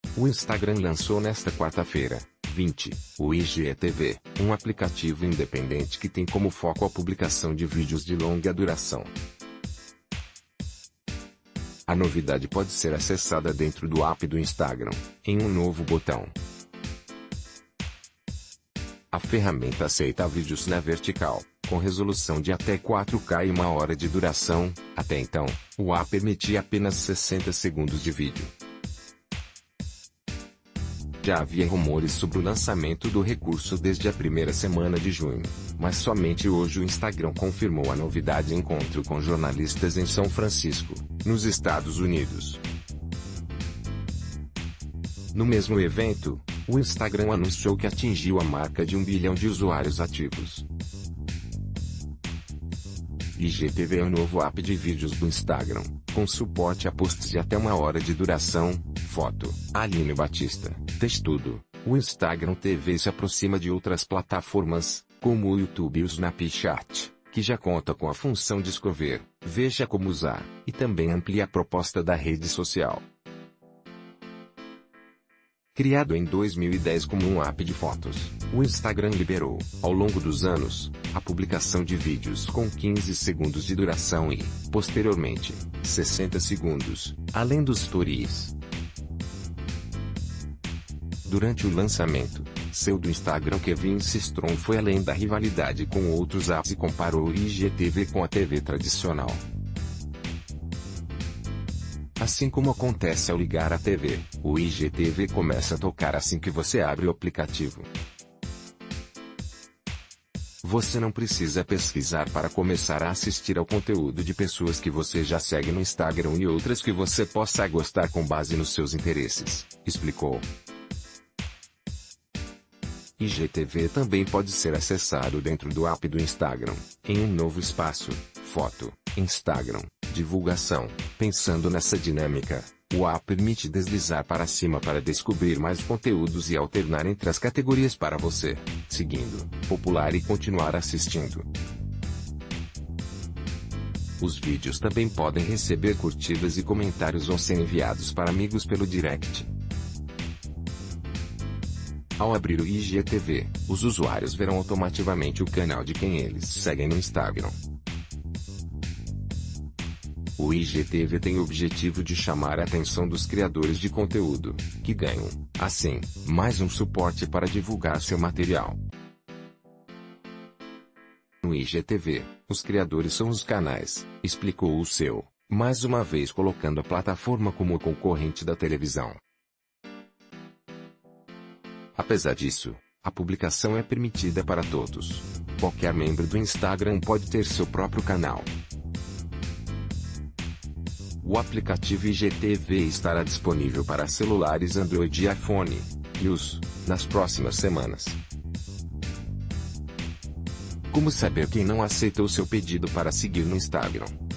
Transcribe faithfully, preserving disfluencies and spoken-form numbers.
O Instagram lançou nesta quarta-feira, vinte, o I G T V, um aplicativo independente que tem como foco a publicação de vídeos de longa duração. A novidade pode ser acessada dentro do app do Instagram, em um novo botão. A ferramenta aceita vídeos na vertical, com resolução de até quatro K e uma hora de duração. Até então, o app permitia apenas sessenta segundos de vídeo. Já havia rumores sobre o lançamento do recurso desde a primeira semana de junho, mas somente hoje o Instagram confirmou a novidade em encontro com jornalistas em São Francisco, nos Estados Unidos. No mesmo evento, o Instagram anunciou que atingiu a marca de um bilhão de usuários ativos. I G T V é o novo app de vídeos do Instagram, com suporte a posts de até uma hora de duração. Foto: Aline Batista. Textudo: o Instagram T V se aproxima de outras plataformas, como o YouTube e o Snapchat, que já conta com a função de escrever, veja como usar, e também amplia a proposta da rede social. Criado em dois mil e dez como um app de fotos, o Instagram liberou, ao longo dos anos, a publicação de vídeos com quinze segundos de duração e, posteriormente, sessenta segundos, além dos stories. Durante o lançamento, C E O do Instagram Kevin Systrom foi além da rivalidade com outros apps e comparou o I G T V com a T V tradicional. Assim como acontece ao ligar a T V, o I G T V começa a tocar assim que você abre o aplicativo. Você não precisa pesquisar para começar a assistir ao conteúdo de pessoas que você já segue no Instagram e outras que você possa gostar com base nos seus interesses, explicou. I G T V também pode ser acessado dentro do app do Instagram, em um novo espaço, Foto, Instagram, Divulgação. Pensando nessa dinâmica, o app permite deslizar para cima para descobrir mais conteúdos e alternar entre as categorias para você, seguindo, popular e continuar assistindo. Os vídeos também podem receber curtidas e comentários ou ser enviados para amigos pelo direct. Ao abrir o I G T V, os usuários verão automaticamente o canal de quem eles seguem no Instagram. O I G T V tem o objetivo de chamar a atenção dos criadores de conteúdo, que ganham, assim, mais um suporte para divulgar seu material. No I G T V, os criadores são os canais, explicou o C E O, mais uma vez colocando a plataforma como concorrente da televisão. Apesar disso, a publicação é permitida para todos. Qualquer membro do Instagram pode ter seu próprio canal. O aplicativo I G T V estará disponível para celulares Android e iPhone, e os, nas próximas semanas. Como saber quem não aceitou seu pedido para seguir no Instagram?